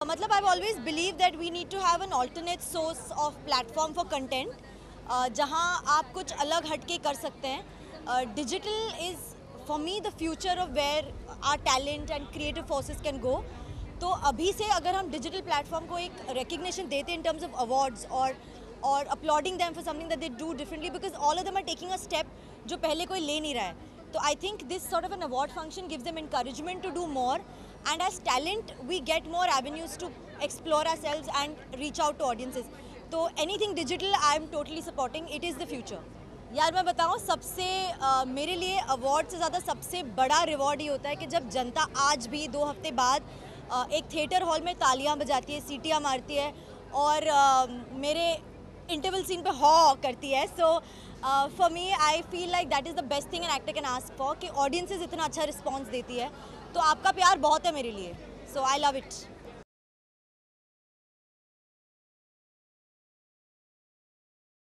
मतलब I've always believed that we need to have an alternate source of platform for content, जहाँ आप कुछ अलग हटके कर सकते हैं. Digital is for me the future of where our talent and creative forces can go. तो अभी से अगर हम डिजिटल प्लेटफॉर्म को एक रिकग्निशन देते हैं इन टर्म्स ऑफ अवार्ड्स और applauding them for something that they do differently, because all of them are taking a step जो पहले कोई ले नहीं रहा है. तो I think this sort of an award function gives them encouragement to do more, and as talent we get more avenues to explore ourselves and reach out to audiences. तो anything digital I am totally supporting. It is the future. यार मैं बताऊँ, सबसे मेरे लिए award से ज़्यादा सबसे बड़ा रिवॉर्ड ये होता है कि जब जनता आज भी 2 हफ्ते बाद एक थिएटर हॉल में तालियां बजाती है, सीटियां मारती है और मेरे इंटरवल सीन पे हॉ करती है. So for me I feel like that is the best thing an actor can ask for, कि ऑडियंसेस इतना अच्छा रिस्पॉन्स देती है. तो आपका प्यार बहुत है मेरे लिए. So I love it.